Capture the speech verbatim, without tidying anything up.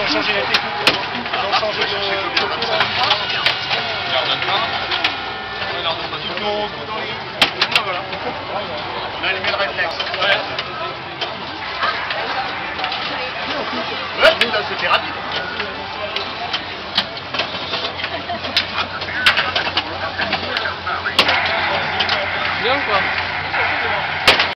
changé la technique. Ils ont changé de côté là. On leur donne pas. On leur donne pas tout dans les... Voilà. On a allumé le réflexe. Ouais. Ouais, putain, c'était rapide. Bien ou quoi?